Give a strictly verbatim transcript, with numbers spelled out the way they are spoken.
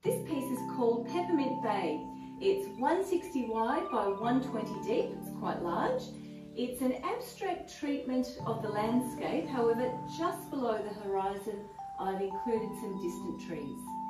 This piece is called Peppermint Bay. It's one sixty wide by one twenty deep, it's quite large. It's an abstract treatment of the landscape, however, just below the horizon I've included some distant trees.